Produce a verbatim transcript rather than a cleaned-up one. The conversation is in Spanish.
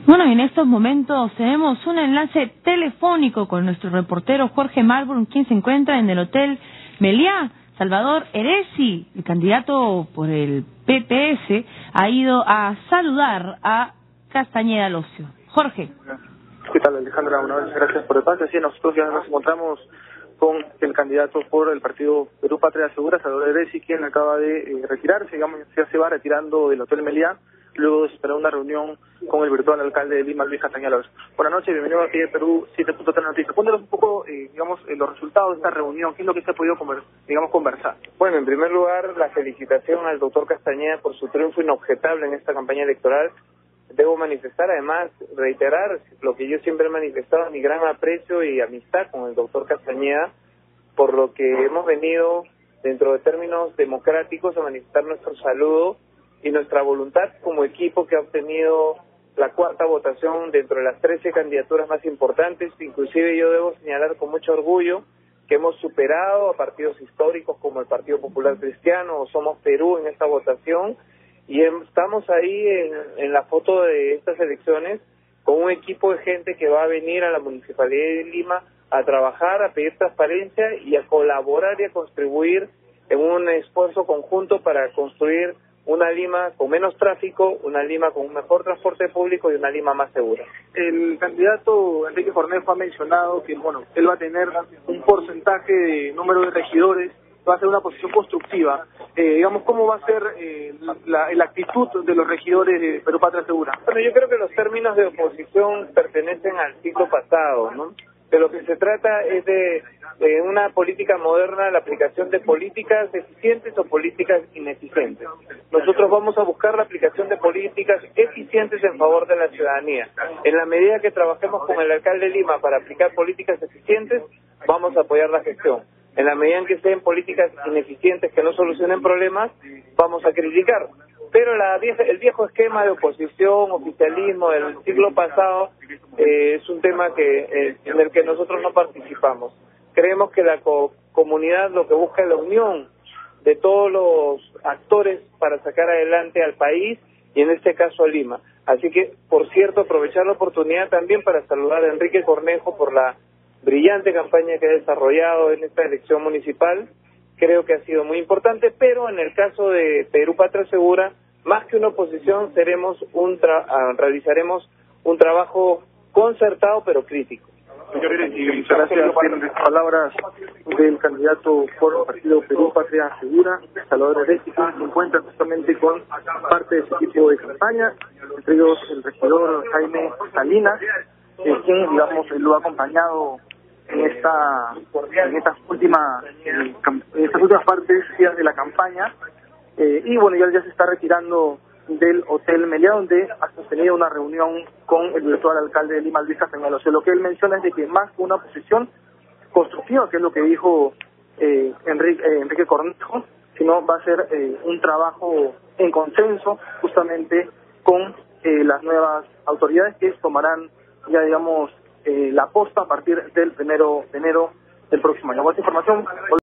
Bueno, en estos momentos tenemos un enlace telefónico con nuestro reportero Jorge Marburn, quien se encuentra en el Hotel Meliá. Salvador Eresi, el candidato por el P P S, ha ido a saludar a Castañeda Locio. Jorge. ¿Qué tal, Alejandra? Una vez gracias por el pase. Sí, nosotros ya nos encontramos con el candidato por el partido Perú Patria Segura, Salvador Eresi, quien acaba de eh, retirarse, digamos, ya se va retirando del Hotel Meliá, luego de esperar una reunión con el virtual alcalde de Lima, Luis Castañeda Locio. Buenas noches, bienvenido aquí a Perú siete punto tres Noticias. Cuéntanos un poco, eh, digamos, eh, los resultados de esta reunión, qué es lo que se ha podido, conver digamos, conversar. Bueno, en primer lugar, la felicitación al doctor Castañeda por su triunfo inobjetable en esta campaña electoral. Debo manifestar, además, reiterar lo que yo siempre he manifestado, mi gran aprecio y amistad con el doctor Castañeda, por lo que hemos venido, dentro de términos democráticos, a manifestar nuestro saludo y nuestra voluntad como equipo que ha obtenido la cuarta votación dentro de las trece candidaturas más importantes. Inclusive yo debo señalar con mucho orgullo que hemos superado a partidos históricos como el Partido Popular Cristiano o Somos Perú en esta votación, y estamos ahí en, en la foto de estas elecciones con un equipo de gente que va a venir a la Municipalidad de Lima a trabajar, a pedir transparencia y a colaborar y a contribuir en un esfuerzo conjunto para construir una Lima con menos tráfico, una Lima con un mejor transporte público y una Lima más segura. El candidato Enrique Cornejo ha mencionado que, bueno, él va a tener un porcentaje de número de regidores, va a ser una posición constructiva. Eh, digamos, ¿cómo va a ser eh, la, la actitud de los regidores de Perú Patria Segura? Bueno, yo creo que los términos de oposición pertenecen al ciclo pasado, ¿no? De lo que se trata es de, de una política moderna, la aplicación de políticas eficientes o políticas ineficientes. Nosotros vamos a buscar la aplicación de políticas eficientes en favor de la ciudadanía. En la medida que trabajemos con el alcalde de Lima para aplicar políticas eficientes, vamos a apoyar la gestión. En la medida en que sean políticas ineficientes que no solucionen problemas, vamos a criticar. Pero la vieja, el viejo esquema de oposición, oficialismo del siglo pasado, eh, es un tema que eh, en el que nosotros no participamos. Creemos que la co comunidad lo que busca es la unión de todos los actores para sacar adelante al país y en este caso a Lima. Así que, por cierto, aprovechar la oportunidad también para saludar a Enrique Cornejo por la brillante campaña que ha desarrollado en esta elección municipal. Creo que ha sido muy importante, pero en el caso de Perú Patria Segura, más que una oposición, seremos un tra realizaremos un trabajo concertado pero crítico. Señores, y muchas gracias por las palabras del candidato por el partido Perú Patria Segura, Salvador Eresi, que se encuentra justamente con parte de su equipo de campaña, entre ellos el regidor Jaime Salinas, eh, quien, digamos, lo ha acompañado en esta en estas últimas en estas últimas partes de la campaña, eh, y bueno, ya, ya se está retirando del Hotel Meliá, donde ha sostenido una reunión con el virtual alcalde de Lima, Luis Castañeda Locio. Lo que él menciona es de que más que una posición constructiva, que es lo que dijo eh, Enrique, eh, Enrique Cornejo, sino va a ser eh, un trabajo en consenso justamente con eh, las nuevas autoridades que tomarán ya, digamos, eh, la posta a partir del primero de enero del próximo año. Con esta información